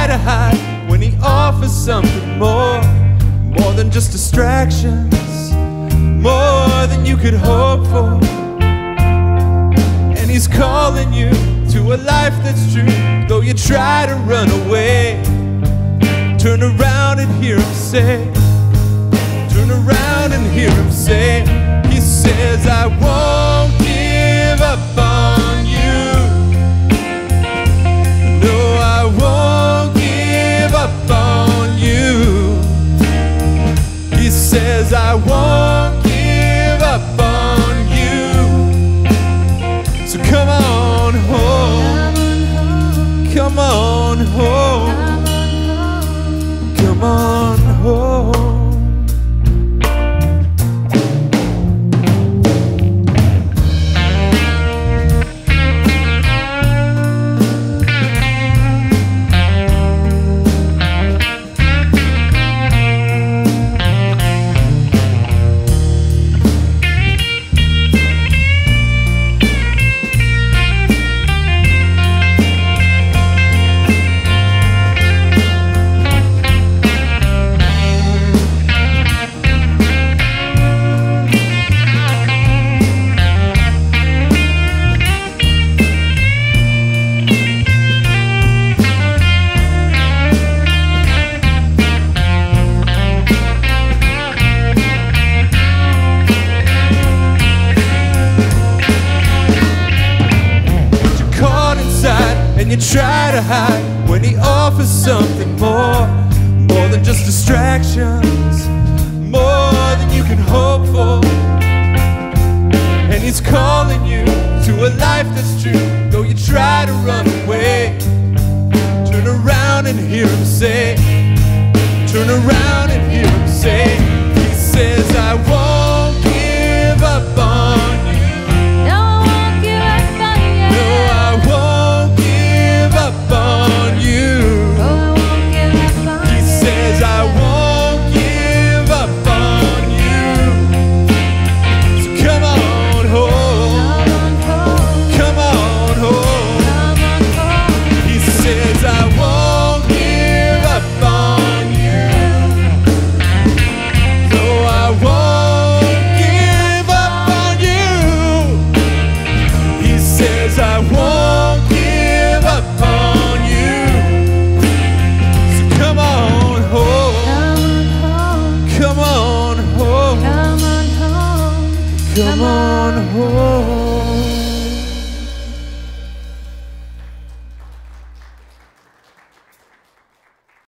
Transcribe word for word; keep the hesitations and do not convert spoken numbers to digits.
to hide when he offers something more, more than just distractions, more than you could hope for. And he's calling you to a life that's true, though you try to run away. Turn around and hear him say, turn around and hear him say, he says, I won't give up on you. No, I won't give up on you. He says, I won't give up on you. So come on home, come on home, come on home. And you try to hide when he offers something more, more than just distractions, more than you can hope for. And he's calling you to a life that's true, though you try to run away. Turn around and hear him say, turn around and hear him say, he says, I won't give up on you. Come on home.